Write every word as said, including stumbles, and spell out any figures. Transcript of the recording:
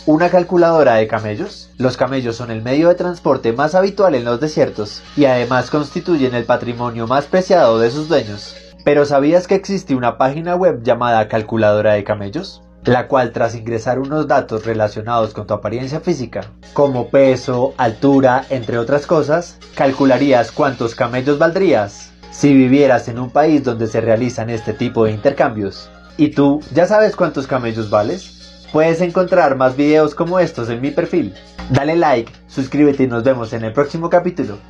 ¿Una calculadora de camellos? Los camellos son el medio de transporte más habitual en los desiertos y además constituyen el patrimonio más preciado de sus dueños. ¿Pero sabías que existe una página web llamada Calculadora de Camellos? La cual, tras ingresar unos datos relacionados con tu apariencia física, como peso, altura, entre otras cosas, calcularías cuántos camellos valdrías si vivieras en un país donde se realizan este tipo de intercambios. ¿Y tú ya sabes cuántos camellos vales? Puedes encontrar más videos como estos en mi perfil. Dale like, suscríbete y nos vemos en el próximo capítulo.